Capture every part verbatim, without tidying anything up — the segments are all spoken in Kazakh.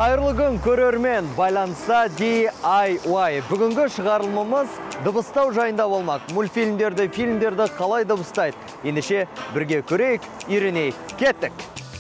Қайырлы күн көрермен, байланса ди ай уай. Бүгінгі шығарылымымыз дыбыстау жайында болмақ. Мультфильмдерді, фильмдерді қалай дыбыстайды? Ендеше бірге көрейік, үйренейік. Кеттік!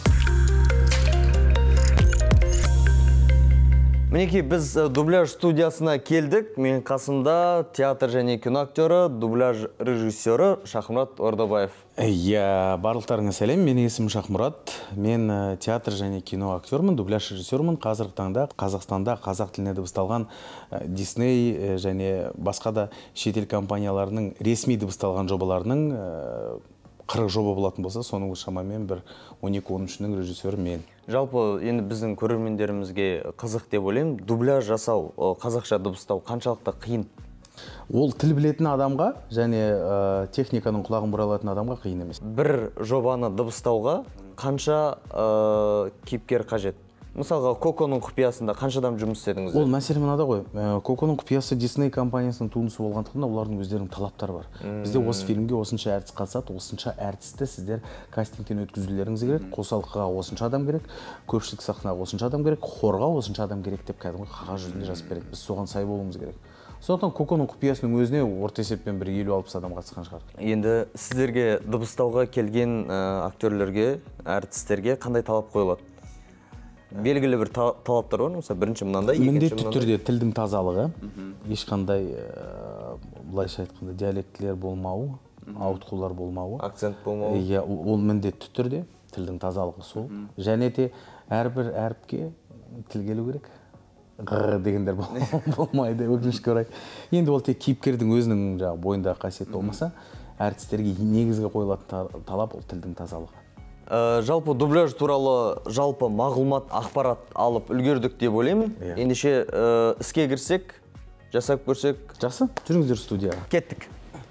Мінекей, біз дубляж студиясына келдік. Мен қасымда театр және кино актері, дубляж режиссері Шахмұрат Ордабаев. Я барлықтарыңа сәлем, менің есімім Шахмұрат. Мен театр және кино актермін, дубляж режиссермін. Қазіргі таңда Қазақстанда қазақ тіліне дыбысталған Disney және басқа да шетел компанияларының ресми дыбысталған жобаларының қырық жоба болатын болса, соның шамамен бір он екі он үшінің режиссері мен. Жалпы, енді біздің көрермендерімізге қызық деп ойлаймын. Дубляж жасау, қазақша дыбыстау қаншалықты қиын? Ол тіл білетін адамға және техниканың құлағын бұра алатын адамға қиын емес. Бір жобаны дыбыстауға қанша кейіпкер қажет? Мысалға, Коконың құпиясында қанша адам жұмыс істедіңіз? Ол мәселе мынада ғой. Коконың құпиясы Disney компаниясының туындысы болғандықтан олардың өздерінің талаптары бар. Бізде осы фильмге осынша әртіс қатысады, осынша әртісті сіздер кастингтен өткізулеріңіз керек, қосалқыға осынша адам керек, көпшілік сахнаға осынша адам керек, хорға осынша адам керек деп кәдімгі қағаз жүзінде жазып береді. Біз соған сай болуымыз керек. Сондықтан Коконың құпиясының өзіне орта есеппен бір елу алпыс адам қатысқан шығар. Енді сіздерге дыбыстауға келген актерлерге, әртістерге қандай талап қойылады? Белгілі бір талаптар бар, мысалы бірінші мынандай, екінші мынандай. Міндетті түрде тілдің тазалығы, ешқандай былайша айтқанда диалектілер болмауы, ауытқулар болмауы, акцент болмауы. Иә, ол міндетті түрде тілдің тазалығы сол. Және де әрбір әріпке тіл келу керек. Ғыр дегендер болмайды, өкінішке орай. Енді ол тек кейіпкердің өзінің бойындағы қасиет болмаса, әртістерге негізгі қойылатын талап ол тілдің тазалығы. Жалпы дубляж туралы жалпы мағлұмат, ақпарат алып үлгердік деп ойлаймын. Ендеше іске кірсек, жасап көрсек. Жақсы, жүріңіздер студияға. Кеттік.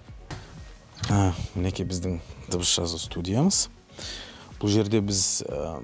Мінекей біздің дыбыс жазу студиямыз. Бұл жерде біз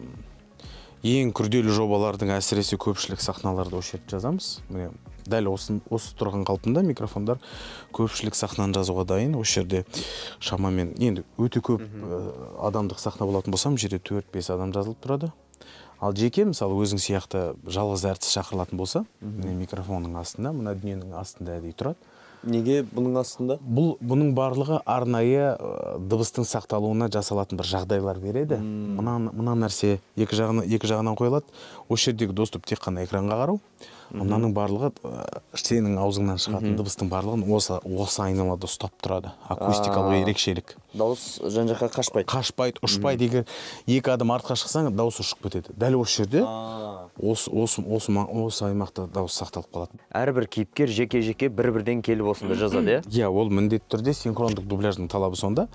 ең күрделі жобалардың әсіресе көпшілік сахналарды осы жерде жазамыз. Дәл осы тұрған қалпында микрофондар көпшілік сахнаны жазуға дайын. Осы жерде шамамен енді өте көп адамдық сахна болатын болсам, жерде төрт бес адам жазылып тұрады. Ал жеке, мысалы, өзің сияқты жалғыз әртіс шақырылатын болса, микрофонның астында, мына дүниенің астында әдейі тұрады. Неге бұның астында? Бұның барлығы арнайы дыбыстың сақталуына жасалатын бір жағдайлар береді. Мына нәрсе екі жағынан қойылады. Осы жердегі доступ тек қана экранға қарау. Мынаның барлығы сенің аузыңнан шығатын дыбыстың барлығын осы айналада ұстап тұрады. Акустикалық ерекшелік. Дауыс жан-жаққа қашпайды. Қашпайды, ұшпайды. Егер екі адам артқа шықсаң, дауыс ұшып кетеді. Дәл осы жерде осы аймақта дауыс сақталып қалады. Әрбір кейіпкер жеке-жеке бір-бірден келіп осында жазады, иә? Иә, ол міндетті түрде синхрондық дубляждың талабы сонда.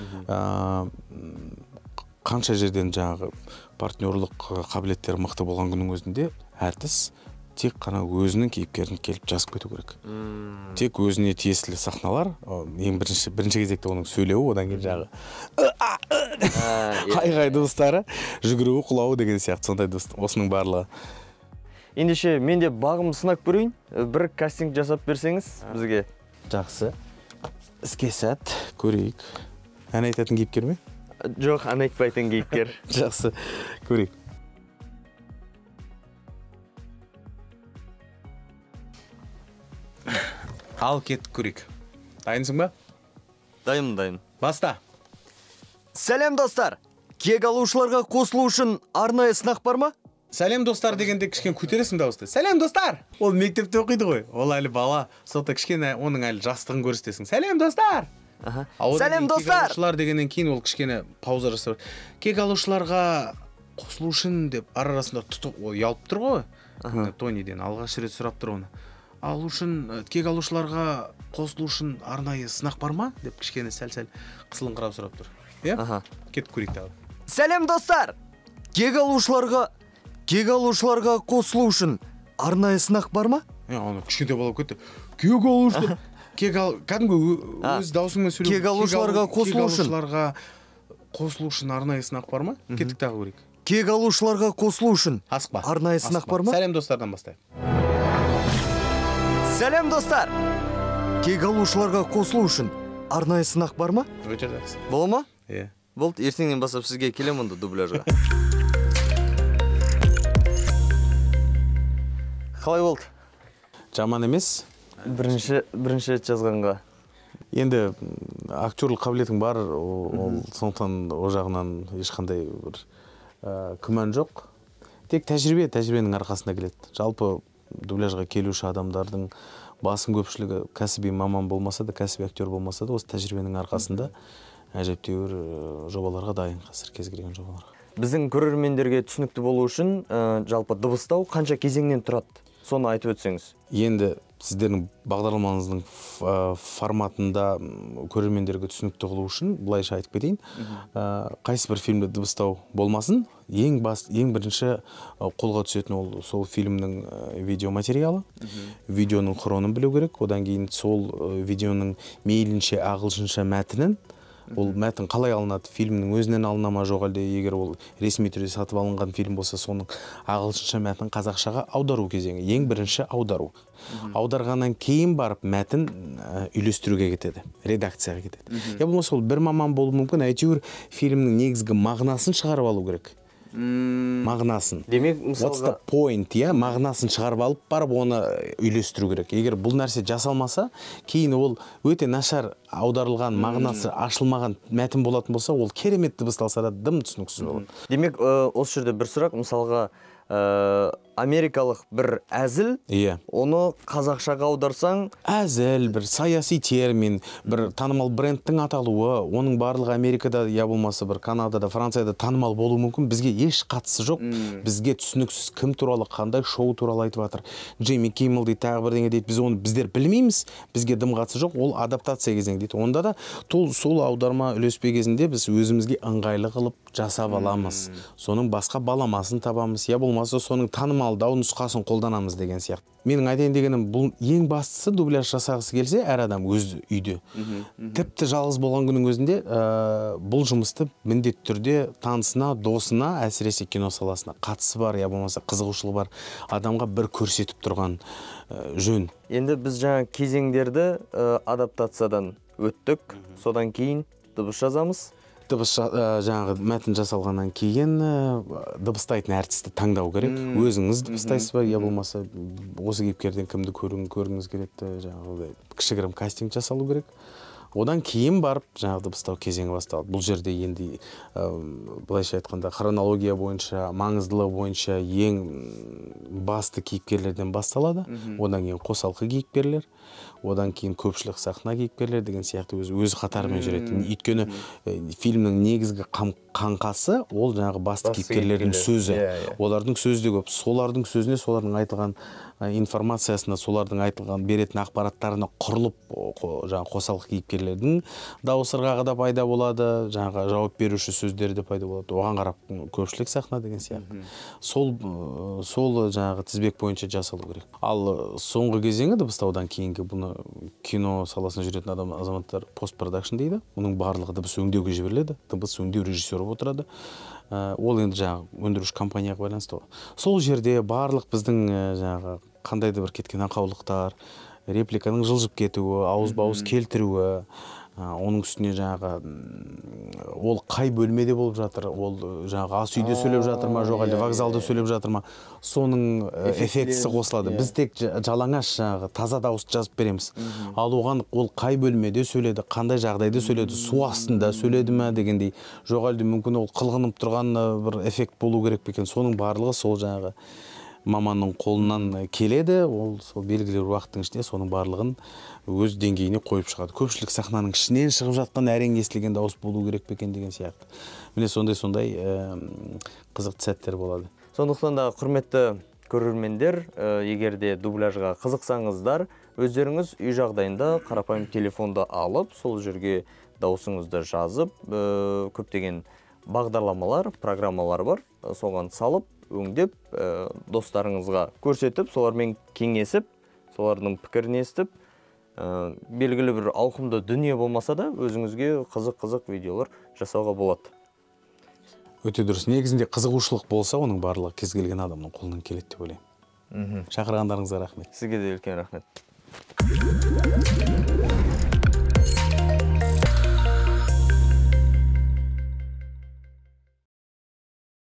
Қанша жерден жаңағы партнерлық қабілеттері мықты болған күннің өзінде әртіс тек қана өзінің кейіпкерін келіп жазып кету керек. Тек өзіне тиесілі сахналар, ең бірінші кезекте оның сөйлеуі, одан кейін жағы қай-қай дыбыстары, жүгіруі, құлауы деген сияқты сондай осының барлығы. Ендеше мен де бағым сынап көрейін, бір кастинг жасап берсеңіз бізге. Жақсы. Іске сәт, көрейік. Ән айтатын кейіпкер ме? Жоқ, ән айтпайтын кейіпкер. Жақсы, көрейік. Ал кеттік көрейік. Дайынсың ба? Дайын, дайын. Баста. Сәлем достар! Кек алушыларға қосылу үшін арнайы сынақ бар ма? Сәлем достар дегенде кішкен көтересің дауысты. Сәлем достар! Ол мектепте оқиды ғой. Ол әлі бала. Соқта кішкене оның әлі жастығын көрістесің. Сәлем достар! Сәлем достар! Кек алушылар дегеннен кейін ол кішкене пауза жасап. Кек алушыларға қосылу үшін деп ара-арасында тұтып ұялып тұр ғой. Тониден алғаш рет сұрап тұр оны. Алу үшін, кек алушыларға қосылу үшін арнайы сынақ бар ма? Деп кішкене сәл-сәл қысылыңқырап сұрап тұр. Иә? Кет көрейік тағы. Сәлем достар! Кек алушыларға кек алушыларға қосылу үшін арнайы сынақ бар ма? Оны кішкентай бала кетті. Кек алушылар кек ал кәдімгі өз даусыңмен сөйлеу. Кек алушыларға қосылу үшін кек алушыларға қосылу үшін арнайы сынақ бар ма? Кеттік тағы көрейік. Кек алушыларға қосылу үшін асықпа. Арнайы сынақ бар ма? Сәлем достардан бастайық. Сәлем достар! Кек алушыларға қосылу үшін арнайы сынақ бар ма? Өте жақсы. Бола ма? Иә. Болды, ертеңнен бастап сізге келемін онда дубляжға. Қалай болды? Жаман емес. Бірінші бірінші рет жазғанға. Енді актерлік қабілетің бар, ол сондықтан о жағынан ешқандай бір күмән жоқ. Тек тәжірибе, тәжірибенің арқасында келеді. Жалпы дубляжға келуші адамдардың басым көпшілігі кәсіби маман болмаса да, кәсіби актер болмаса да, осы тәжірибенің арқасында әжептәуір жобаларға дайын қазір, кез келген жобаларға. Біздің көрермендерге түсінікті болу үшін жалпы дыбыстау қанша кезеңнен тұрады? Соны айтып өтсеңіз. Енді сіздердің бағдарламаңыздың форматында көрермендерге түсінікті қылу үшін былайша айтып кетейін. Қайсы бір фильмді дыбыстау болмасын, ең бас ең бірінші қолға түсетін ол сол фильмнің видеоматериалы, видеоның хронын білу керек. Одан кейін сол видеоның мейлінше ағылшынша мәтінін, ол мәтін қалай алынады, фильмнің өзінен алына ма жоқ әлде, егер ол ресми түрде сатып алынған фильм болса, соның ағылшынша мәтінін қазақшаға аудару кезеңі. Ең бірінші аудару. Аударғаннан кейін барып мәтін үйлестіруге кетеді, редакцияға кетеді. Я болмаса ол бір маман болуы мүмкін, әйтеуір фильмнің негізгі мағынасын шығарып алу керек. Мағынасын. Демек, мысалға... What's the point, я? Мағынасын шығарып алып, барып оны үйлестіру керек. Егер бұл нәрсе жасалмаса, кейін ол өте нашар аударылған, мағынасы ашылмаған мәтін болатын болса, ол керемет дыбысталса да дым түсініксіз болады. Демек, осы жерде бір сұрақ, мысалға, америкалық бір әзіл, оны қазақшаға аударсаң, әзіл, бір саяси термин, бір танымал брендтің аталуы, оның барлығы Америкада, я болмаса бір Канадада, Францияда танымал болуы мүмкін, бізге еш қатысы жоқ. Бізге түсініксіз кім туралы, қандай шоу туралы айтып жатыр. Джейми Киммел дейді, тағы бірдеңе дейді, біз оны біздер білмейміз, бізге дым қатысы жоқ, ол адаптация кезеңі дейді. Онда да сол аударма үлеспе кезінде біз өзімізге ыңғайлы қылып жасап аламыз. Соның басқа баламасын табамыз, я болмаса соның танымалдау нұсқасын қолданамыз деген сияқты. Менің айтайын дегенім, бұл ең бастысы дубляж жасағысы келсе, әр адам өз үйде. Тіпті жалғыз болған күннің өзінде бұл жұмысты міндетті түрде танысына, досына, әсіресе кино саласына қатысы бар, я болмаса қызығушылығы бар адамға бір көрсетіп тұрған жөн. Енді біз жаңа кезеңдерді адаптациядан өттік, содан кейін дыбыс жазамыз. Дыбыс жаңағы мәтін жасалғаннан кейін дыбыстайтын әртісті таңдау керек. Өзіңіз дыбыстайсыз ба, я болмаса осы кейіпкерден кімді көргіңіз келеді, жаңағы кішігірім кастинг жасалу керек. Одан кейін барып жаңағы дыбыстау кезеңі басталады. Бұл жерде енді былайша айтқанда хронология бойынша, маңыздылығы бойынша ең басты кейіпкерлерден басталады. Одан кейін қосалқы кейіпкерлер, одан кейін көпшілік сахна кейіпкерлер деген сияқты өзі өз қатарымен жүреді. Өйткені фильмнің негізгі қаңқасы ол жаңағы басты кейіпкерлердің сөзі. Олардың сөзі де көп. Солардың сөзіне, солардың айтылған информациясына, солардың айтылған беретін ақпараттарына құрылып жаңағы қосалқы кейіпкерлердің дауыс ырғағы да пайда болады, жаңағы жауап беруші сөздері де пайда болады. Оған қарап көпшілік сахна деген сияқты. Сол сол жаңағы тізбек бойынша жасалу керек. Ал соңғы кезеңі дыбыстаудан кейінгі бұны кино саласында жүретін адам азаматтар постпродакшн дейді. Оның барлығы дыбыс өңдеуге жіберіледі. Дыбыс өңдеу режиссері отырады. Ол енді жаңағы өндіруші компанияға байланысты. Сол жерде барлық біздің жаңағы қандай да бір кеткен ақаулықтар, репликаның жылжып кетуі, ауызба-ауыз келтіруі, оның үстіне жаңағы ол қай бөлмеде болып жатыр, ол жаңағы ас үйде сөйлеп жатыр ма, жоқ әлде вокзалда сөйлеп жатыр ма, соның эффектісі қосылады. Біз тек жалаңаш жаңағы таза дауысты жазып береміз. Ал оған ол қай бөлмеде сөйледі, қандай жағдайда сөйледі, су астында сөйледі ме дегендей, жоқ әлде мүмкін ол қылғынып тұрған бір эффект болу керек пе екен. Соның барлығы сол жаңағы маманның қолынан келеді, ол сол белгілі бір уақыттың ішінде соның барлығын өз деңгейіне қойып шығады. Көпшілік сахнаның ішінен шығып жатқан әрең естілген дауыс болу керек пе екен деген сияқты. Міне сондай-сондай қызықты сәттер болады. Сондықтан да құрметті көрермендер, егер де дубляжға қызықсаңыздар, өздеріңіз үй жағдайында қарапайым телефонды алып, сол жерге дауысыңызды жазып, көптеген бағдарламалар, программалар бар, соған салып, өңдеп, достарыңызға көрсетіп, солармен кеңесіп, солардың пікірін естіп, белгілі бір ауқымды дүние болмаса да, өзіңізге қызық-қызық видеолар жасауға болады. Өте дұрыс. Негізінде қызығушылық болса, оның барлығы кез келген адамның қолынан келеді деп ойлаймын. Шақырғандарыңызға рахмет. Сізге де үлкен рахмет.